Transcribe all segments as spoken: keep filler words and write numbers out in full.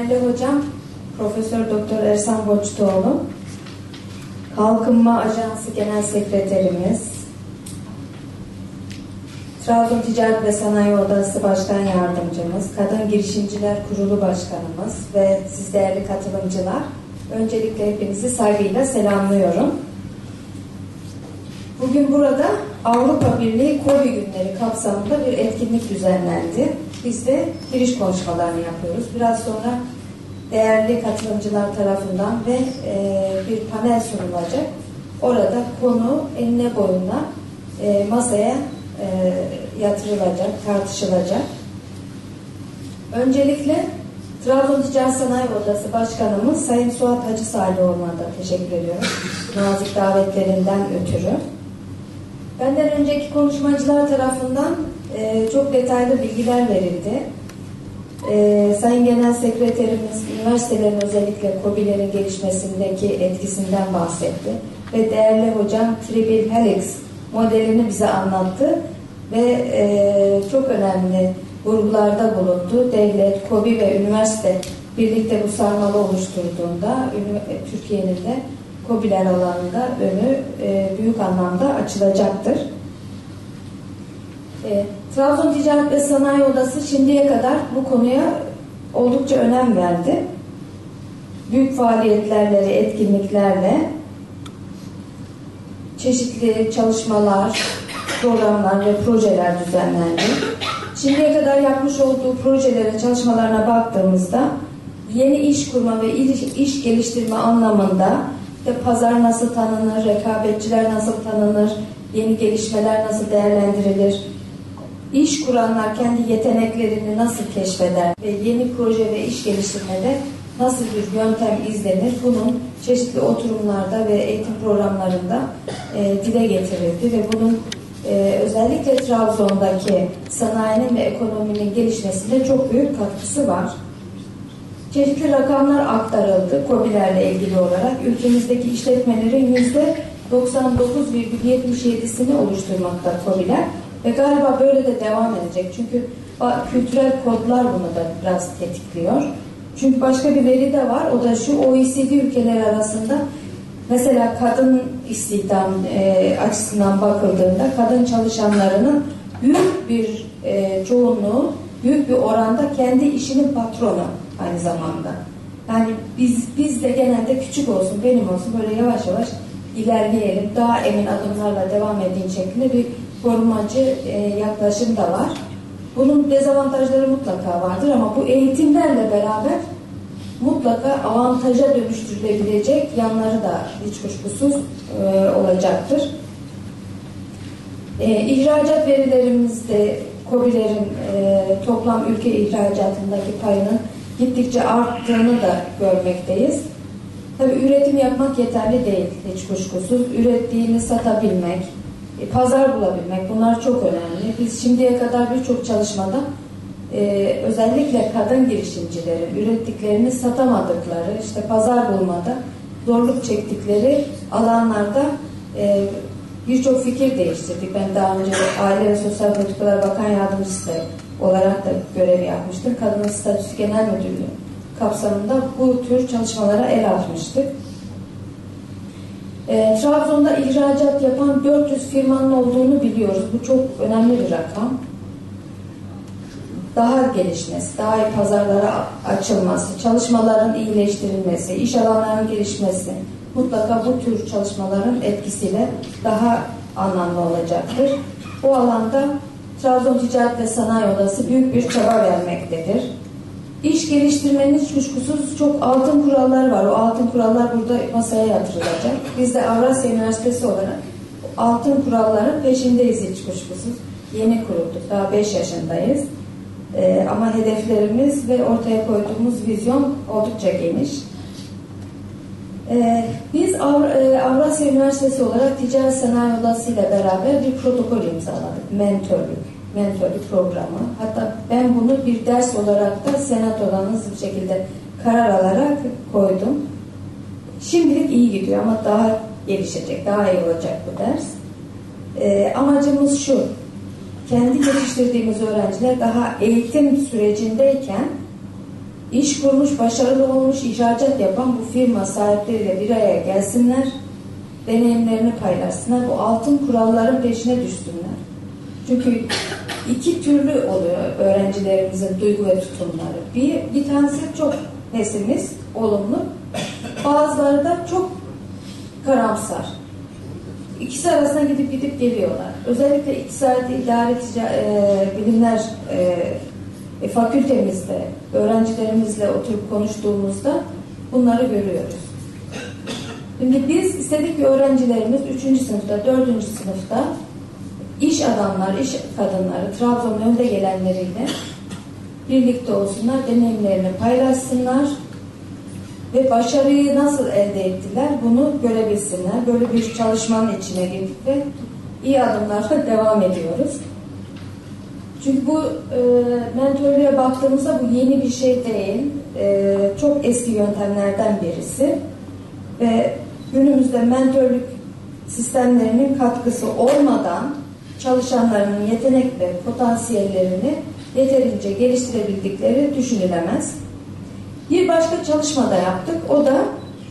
Değerli hocam, Profesör Doktor Ersan Boçtuoğlu, Kalkınma Ajansı Genel Sekreterimiz, Trabzon Ticaret ve Sanayi Odası Başkan Yardımcımız, Kadın Girişimciler Kurulu Başkanımız ve siz değerli katılımcılar, öncelikle hepinizi saygıyla selamlıyorum. Bugün burada Avrupa Birliği KOBİ Günleri kapsamında bir etkinlik düzenlendi. Biz de giriş konuşmalarını yapıyoruz. Biraz sonra değerli katılımcılar tarafından ve e, bir panel sunulacak. Orada konu enine boyuna e, masaya e, yatırılacak, tartışılacak. Öncelikle Trabzon Ticaret Sanayi Odası Başkanımız Sayın Suat Hacı Salihoğlu'na da teşekkür ediyorum. Nazik davetlerinden ötürü. Benden önceki konuşmacılar tarafından e, çok detaylı bilgiler verildi. E, Sayın Genel Sekreterimiz üniversitelerin özellikle KOBİ'lerin gelişmesindeki etkisinden bahsetti. Ve değerli hocam Triple Helix modelini bize anlattı. Ve e, çok önemli vurgularda bulundu. Devlet, KOBİ ve üniversite birlikte bu sarmalı oluşturduğunda Türkiye'nin de KOBİ'ler alanında önü e, büyük anlamda açılacaktır. E, Trabzon Ticaret ve Sanayi Odası şimdiye kadar bu konuya oldukça önem verdi. Büyük faaliyetlerle, etkinliklerle çeşitli çalışmalar, programlar ve projeler düzenlendi. Şimdiye kadar yapmış olduğu projelere, çalışmalarına baktığımızda yeni iş kurma ve iş, iş geliştirme anlamında İşte pazar nasıl tanınır, rekabetçiler nasıl tanınır, yeni gelişmeler nasıl değerlendirilir, iş kuranlar kendi yeteneklerini nasıl keşfeder ve yeni proje ve iş geliştirmede nasıl bir yöntem izlenir, bunun çeşitli oturumlarda ve eğitim programlarında e, dile getirildi ve bunun e, özellikle Trabzon'daki sanayinin ve ekonominin gelişmesinde çok büyük katkısı var. Çeşitli rakamlar aktarıldı KOBİ'lerle ilgili olarak. Ülkemizdeki işletmelerin yüzde doksan dokuz virgül yetmiş yedisini oluşturmakta KOBİ'ler. Ve galiba böyle de devam edecek. Çünkü kültürel kodlar bunu da biraz tetikliyor. Çünkü başka bir veri de var. O da şu: O E C D ülkeleri arasında mesela kadın istihdam e, açısından bakıldığında kadın çalışanlarının büyük bir e, çoğunluğu, büyük bir oranda kendi işinin patronu aynı zamanda. Yani biz biz de genelde küçük olsun, benim olsun, böyle yavaş yavaş ilerleyelim, daha emin adımlarla devam edin şeklinde bir korumacı e, yaklaşım da var. Bunun dezavantajları mutlaka vardır ama bu eğitimlerle beraber mutlaka avantaja dönüştürülebilecek yanları da hiç kuşkusuz e, olacaktır. E, ihracat verilerimizde KOBİ'lerin e, toplam ülke ihracatındaki payının gittikçe arttığını da görmekteyiz. Tabii üretim yapmak yeterli değil hiç kuşkusuz. Ürettiğini satabilmek, pazar bulabilmek, bunlar çok önemli. Biz şimdiye kadar birçok çalışmada e, özellikle kadın girişimcilerin ürettiklerini satamadıkları, işte pazar bulmada zorluk çektikleri alanlarda e, birçok fikir değiştirdik. Ben daha önce Aile ve Sosyal Politikalar Bakan Yardımcısı olarak da görev yapmıştım. Kadın Statüsü Genel Müdürlüğü kapsamında bu tür çalışmalara el atmıştık. E, Trabzon'da ihracat yapan dört yüz firmanın olduğunu biliyoruz. Bu çok önemli bir rakam. Daha gelişmesi, daha iyi pazarlara açılması, çalışmaların iyileştirilmesi, iş alanlarının gelişmesi mutlaka bu tür çalışmaların etkisiyle daha anlamlı olacaktır. Bu alanda Trabzon Ticaret ve Sanayi Odası büyük bir çaba vermektedir. İş geliştirmenin hiç kuşkusuz çok altın kurallar var. O altın kurallar burada masaya yatırılacak. Biz de Avrasya Üniversitesi olarak altın kuralların peşindeyiz hiç kuşkusuz. Yeni kurulduk. Daha beş yaşındayız. Ee, ama hedeflerimiz ve ortaya koyduğumuz vizyon oldukça geniş. Ee, biz Avr e, Avrasya Üniversitesi olarak Ticaret Sanayi Odası ile beraber bir protokol imzaladık. Mentörlük. Mentörlük programı. Hatta ben bunu bir ders olarak da senatodan hızlı bir şekilde karar alarak koydum. Şimdilik iyi gidiyor ama daha gelişecek, daha iyi olacak bu ders. Ee, amacımız şu: kendi yetiştirdiğimiz öğrenciler daha eğitim sürecindeyken iş kurmuş, başarılı olmuş, ihracat yapan bu firma sahipleriyle bir araya gelsinler, deneyimlerini paylaşsınlar, bu altın kuralların peşine düşsünler. Çünkü iki türlü oluyor öğrencilerimizin duygu ve tutumları. Bir, bir tanesi çok pesimiz, olumlu, bazıları da çok karamsar. İkisi arasında gidip gidip geliyorlar. Özellikle İktisadi İdari e, Bilimler e, fakültemizde öğrencilerimizle oturup konuştuğumuzda bunları görüyoruz. Şimdi biz istedik ki öğrencilerimiz üçüncü sınıfta, dördüncü sınıfta iş adamları, iş kadınları, Trabzon'un önde gelenleriyle birlikte olsunlar, deneyimlerini paylaşsınlar ve başarıyı nasıl elde ettiler bunu görebilsinler. Böyle bir çalışmanın içine girdik ve iyi adımlarla devam ediyoruz. Çünkü bu e, mentörlüğe baktığımızda bu yeni bir şey değil. E, çok eski yöntemlerden birisi. Ve günümüzde mentörlük sistemlerinin katkısı olmadan çalışanların yetenek ve potansiyellerini yeterince geliştirebildikleri düşünülemez. Bir başka çalışmada yaptık. O da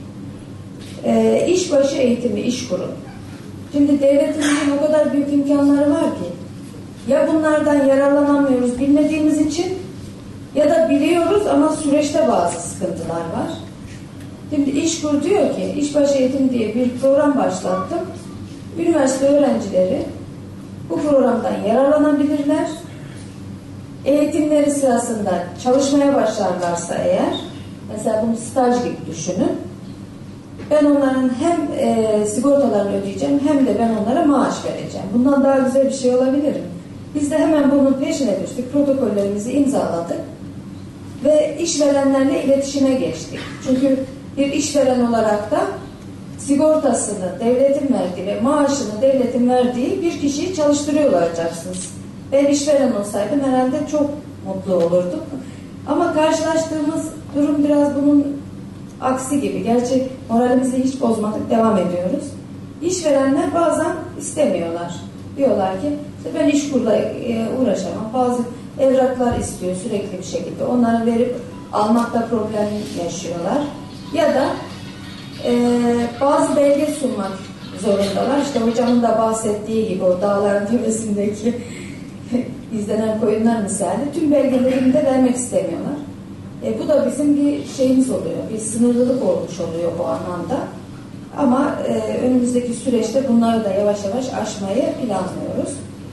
e, işbaşı eğitimi, iş kurun. Şimdi devletimizin o kadar büyük imkanları var ki ya bunlardan yararlanamıyoruz bilmediğimiz için ya da biliyoruz ama süreçte bazı sıkıntılar var. Şimdi İşkur diyor ki işbaşı eğitim diye bir program başlattım. Üniversite öğrencileri bu programdan yararlanabilirler. Eğitimleri sırasında çalışmaya başlarlarsa eğer, mesela bunu staj gibi düşünün, ben onların hem e, sigortalarını ödeyeceğim hem de ben onlara maaş vereceğim. Bundan daha güzel bir şey olabilir mi? Biz de hemen bunun peşine düştük, protokollerimizi imzaladık ve işverenlerle iletişime geçtik. Çünkü bir işveren olarak da sigortasını devletin verdiği ve maaşını devletin verdiği bir kişiyi çalıştırıyor olacaksınız. Ben işveren olsaydım herhalde çok mutlu olurdum. Ama karşılaştığımız durum biraz bunun aksi gibi. Gerçi moralimizi hiç bozmadık, devam ediyoruz. İşverenler bazen istemiyorlar. Diyorlar ki işte ben işkurla uğraşamam. Bazı evraklar istiyor sürekli bir şekilde. Onları verip almakta problem yaşıyorlar. Ya da e, bazı belge sunmak zorundalar. İşte hocamın da bahsettiği gibi o dağların tepesindeki izlenen koyunlar misali tüm belgelerini de vermek istemiyorlar. E, bu da bizim bir şeyimiz oluyor. Bir sınırlılık olmuş oluyor bu anlamda. Ama e, önümüzdeki süreçte bunları da yavaş yavaş aşmayı planlıyoruz.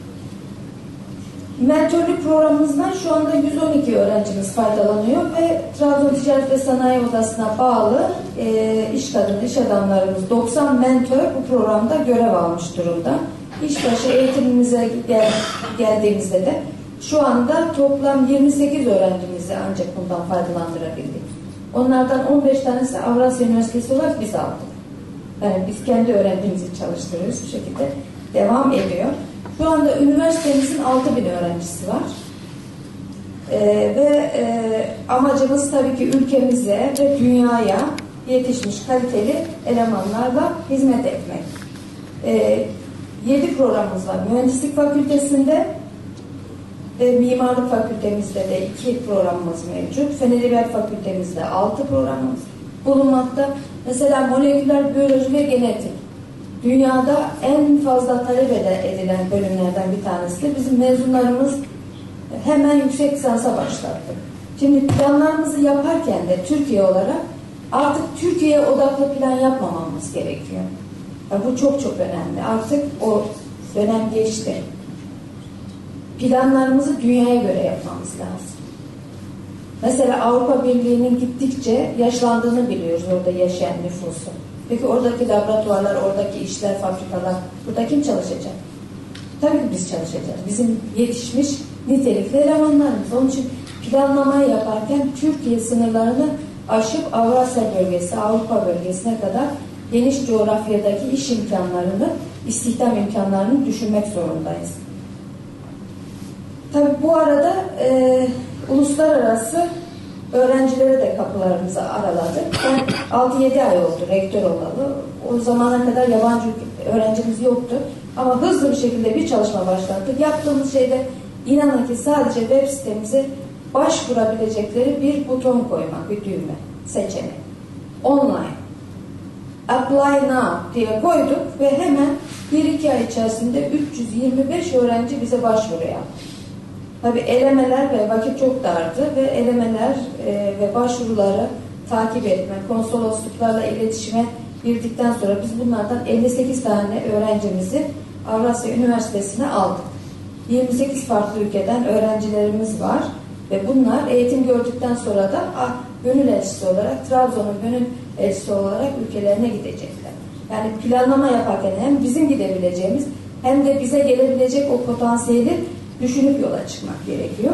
Mentörlük programımızdan şu anda yüz on iki öğrencimiz faydalanıyor ve Trabzon Ticaret ve Sanayi Odası'na bağlı e, iş kadını, iş adamlarımız doksan mentör bu programda görev almış durumda. İşbaşı eğitimimize gel, geldiğimizde de şu anda toplam yirmi sekiz öğrencimizi ancak bundan faydalandırabildik. Onlardan on beş tanesi Avrasya Üniversitesi olarak biz aldık. Yani biz kendi öğrencimizi çalıştırıyoruz. Bu şekilde devam ediyor. Şu anda üniversitemizin altı bin öğrencisi var. Ee, ve e, amacımız tabii ki ülkemize ve dünyaya yetişmiş kaliteli elemanlarla hizmet etmek. Ee, yedi programımız var. Mühendislik Fakültesi'nde ve Mimarlık Fakültemizde de iki programımız mevcut. Fen Edebiyat Fakültemizde altı programımız bulunmakta. Mesela moleküler biyoloji ve genetik. Dünyada en fazla talep edilen bölümlerden bir tanesi. Bizim mezunlarımız hemen yüksek lisansa başlattı. Şimdi planlarımızı yaparken de Türkiye olarak artık Türkiye'ye odaklı plan yapmamamız gerekiyor. Yani bu çok çok önemli. Artık o dönem geçti. Planlarımızı dünyaya göre yapmamız lazım. Mesela Avrupa Birliği'nin gittikçe yaşlandığını biliyoruz orada yaşayan nüfusu. Peki oradaki laboratuvarlar, oradaki işler, fabrikalar, burada kim çalışacak? Tabii ki biz çalışacağız. Bizim yetişmiş nitelikli elemanlarımız. Onun için planlamayı yaparken Türkiye sınırlarını aşıp Avrasya bölgesi, Avrupa bölgesine kadar geniş coğrafyadaki iş imkanlarını, istihdam imkanlarını düşünmek zorundayız. Tabii bu arada e, uluslararası öğrencilere de kapılarımızı araladık. Ben altı yedi ay oldu rektör olalı. O zamana kadar yabancı öğrencimiz yoktu. Ama hızlı bir şekilde bir çalışma başlattık. Yaptığımız şeyde inanın ki sadece web sitemizi başvurabilecekleri bir buton koymak, bir düğme, seçenek. Online. Apply now diye koyduk ve hemen bir iki ay içerisinde üç yüz yirmi beş öğrenci bize başvuru yaptı. Tabii elemeler ve vakit çok dardı ve elemeler e, ve başvuruları takip etme, konsolosluklarla iletişime girdikten sonra biz bunlardan elli sekiz tane öğrencimizi Avrasya Üniversitesi'ne aldık. yirmi sekiz farklı ülkeden öğrencilerimiz var ve bunlar eğitim gördükten sonra da gönül elçisi olarak, Trabzon'un gönül elçisi olarak ülkelerine gidecekler. Yani planlama yaparken hem bizim gidebileceğimiz hem de bize gelebilecek o potansiyeli düşünüp yola çıkmak gerekiyor.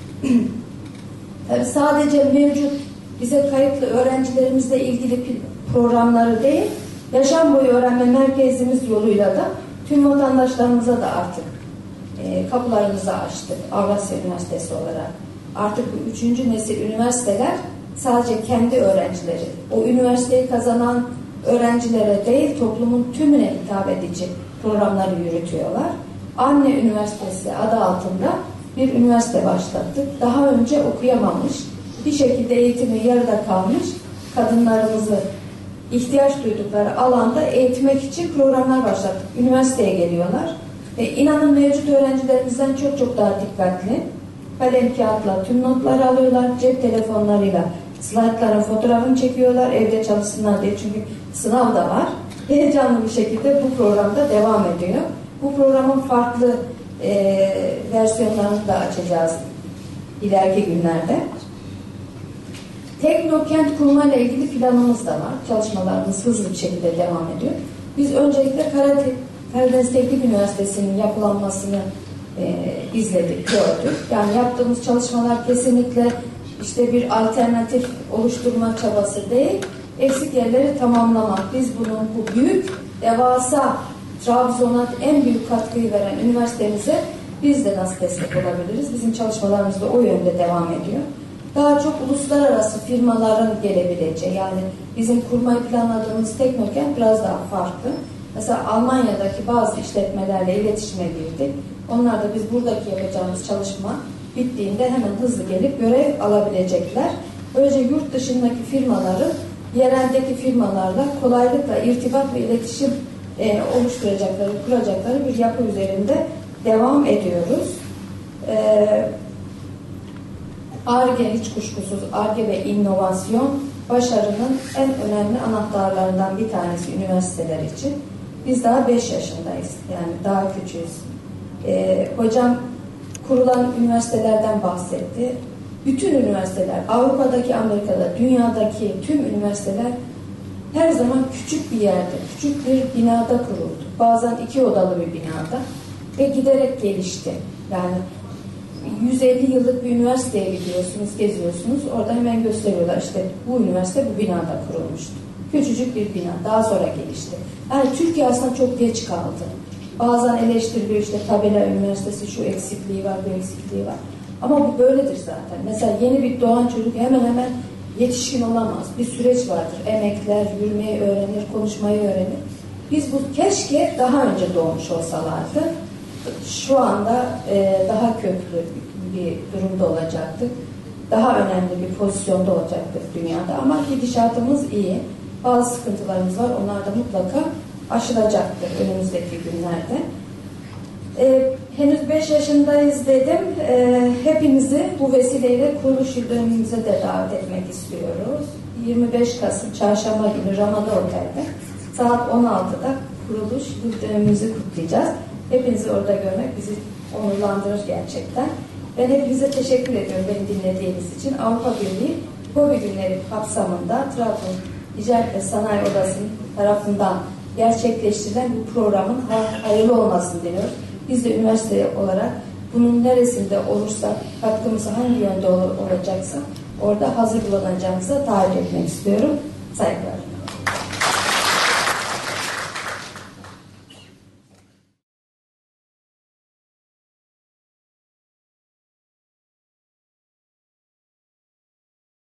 Tabii sadece mevcut bize kayıtlı öğrencilerimizle ilgili programları değil, yaşam boyu öğrenme merkezimiz yoluyla da tüm vatandaşlarımıza da artık e, kapılarımızı açtık Avrasya Üniversitesi olarak. Artık bu üçüncü nesil üniversiteler sadece kendi öğrencileri, o üniversiteyi kazanan öğrencilere değil, toplumun tümüne hitap edici programları yürütüyorlar. Anne Üniversitesi adı altında bir üniversite başlattık. Daha önce okuyamamış, bir şekilde eğitimi yarıda kalmış kadınlarımızı ihtiyaç duydukları alanda eğitmek için programlar başlattık. Üniversiteye geliyorlar ve inanın mevcut öğrencilerimizden çok çok daha dikkatli. Kalem kağıtla tüm notları alıyorlar, cep telefonlarıyla slaytların fotoğrafını çekiyorlar, evde çalışsınlar diye, çünkü sınav da var. Heyecanlı bir şekilde bu programda devam ediyor. Bu programın farklı e, versiyonlarını da açacağız ileriki günlerde. Teknokent kurmayla ilgili planımız da var. Çalışmalarımız hızlı bir şekilde devam ediyor. Biz öncelikle Karadeniz, Karadeniz Teknik Üniversitesi'nin yapılanmasını e, izledik, gördük. Yani yaptığımız çalışmalar kesinlikle işte bir alternatif oluşturma çabası değil, eksik yerleri tamamlamak. Biz bunun bu büyük, devasa Trabzon'a en büyük katkıyı veren üniversitemize biz de nasıl destek olabiliriz? Bizim çalışmalarımız da o yönde devam ediyor. Daha çok uluslararası firmaların gelebileceği, yani bizim kurmayı planladığımız Teknokent biraz daha farklı. Mesela Almanya'daki bazı işletmelerle iletişime girdik. Onlar da biz buradaki yapacağımız çalışma bittiğinde hemen hızlı gelip görev alabilecekler. Böylece yurt dışındaki firmaların yereldeki firmalarla kolaylıkla irtibat ve iletişim e, oluşturacakları, kuracakları bir yapı üzerinde devam ediyoruz. E, Ar-Ge hiç kuşkusuz, Ar-Ge ve inovasyon başarının en önemli anahtarlarından bir tanesi üniversiteler için. Biz daha beş yaşındayız, yani daha küçüğüz. E, hocam kurulan üniversitelerden bahsetti. Bütün üniversiteler, Avrupa'daki, Amerika'da, dünyadaki tüm üniversiteler her zaman küçük bir yerde, küçük bir binada kuruldu. Bazen iki odalı bir binada ve giderek gelişti. Yani yüz elli yıllık bir üniversiteye gidiyorsunuz, geziyorsunuz. Orada hemen gösteriyorlar, işte bu üniversite bu binada kurulmuştu. Küçücük bir bina, daha sonra gelişti. Yani Türkiye aslında çok geç kaldı. Bazen eleştiriliyor, işte tabela üniversitesi şu eksikliği var, bu eksikliği var. Ama bu böyledir zaten. Mesela yeni bir doğan çocuk hemen hemen yetişkin olamaz. Bir süreç vardır. Emekler, yürümeyi öğrenir, konuşmayı öğrenir. Biz bu keşke daha önce doğmuş olsalardı. Şu anda e, daha köklü bir durumda olacaktık. Daha önemli bir pozisyonda olacaktık dünyada. Ama gidişatımız iyi. Bazı sıkıntılarımız var. Onlar da mutlaka aşılacaktır önümüzdeki günlerde. Ee, henüz beş yaşındayız dedim. Ee, hepinizi bu vesileyle kuruluş yıl dönümümüze de davet etmek istiyoruz. yirmi beş Kasım Çarşamba günü Ramada Otel'de saat on altıda kuruluş yıl dönümümüzü kutlayacağız. Hepinizi orada görmek bizi onurlandırır gerçekten. Ben hepinize teşekkür ediyorum beni dinlediğiniz için. Avrupa Birliği Hobi Günleri kapsamında Trabzon Ticaret ve Sanayi Odası'nın tarafından gerçekleştirilen bu programın hayırlı olmasını diliyoruz. Biz de üniversite olarak bunun neresinde olursa, katkımız hangi yönde olacaksa orada hazır bulunacağımıza taahhüt etmek istiyorum. Saygılar.